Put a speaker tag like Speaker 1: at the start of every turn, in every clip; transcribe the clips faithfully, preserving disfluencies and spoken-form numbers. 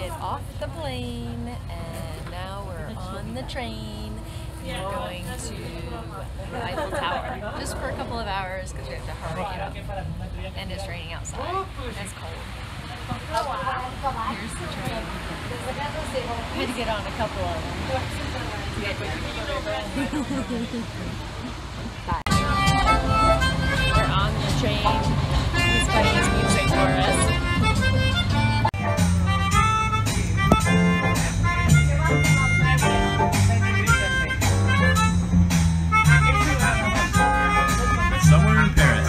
Speaker 1: get off the plane and now we're on the train. We're going to the Eiffel Tower just for a couple of hours because we have to hurry up. And it's raining outside and it's cold. Here's the train. I had to get on a couple of them to get here. We're on the train. He's playing his music for us.
Speaker 2: Somewhere in Paris.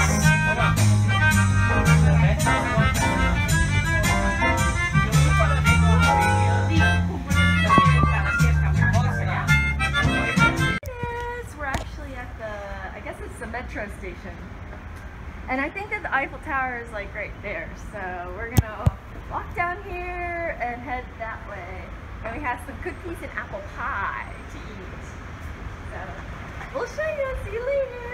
Speaker 1: We're actually at the, I guess it's the metro station. And I think that the Eiffel Tower is like right there. So we're gonna walk down here and head that way. And we have some cookies and apple pie to eat. So we'll show you. See you later.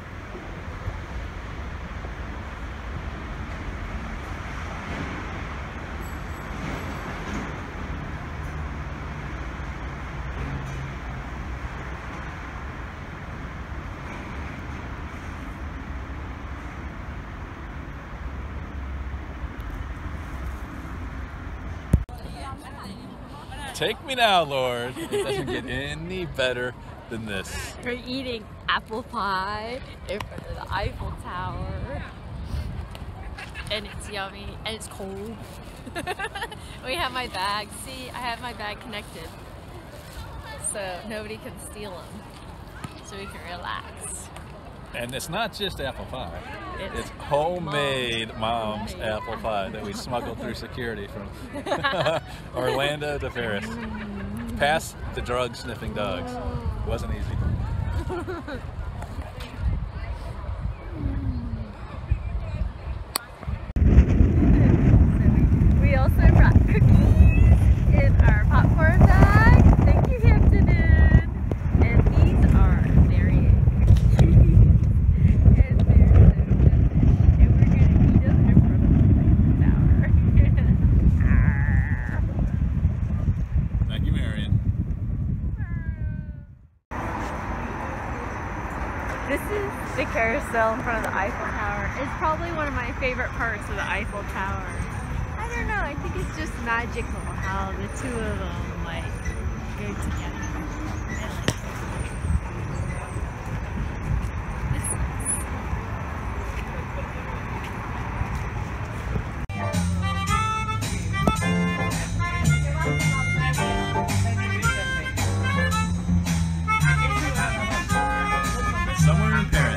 Speaker 2: Take me now, Lord. It doesn't get any better than this.
Speaker 1: We're eating apple pie in front of the Eiffel Tower. And it's yummy and it's cold. We have my bag. See, I have my bag connected. So nobody can steal them. So we can relax.
Speaker 2: And it's not just apple pie.
Speaker 1: It's,
Speaker 2: It's homemade mom's apple pie that we smuggled through security from Orlando to Paris. Past the drug sniffing dogs. Wasn't easy.
Speaker 1: We also brought cookies in our popcorn bag. Thank you, Hampton Inn. And these are very and they're so delicious. And we're gonna eat them in front of the tower.
Speaker 2: Thank you, Marion.
Speaker 1: This is the carousel in front of the Eiffel Tower. It's probably one of my favorite parts of the Eiffel Tower. I don't know, I think it's just magical how the two of them like go together. I like it. It's nice.
Speaker 2: Somewhere in Paris.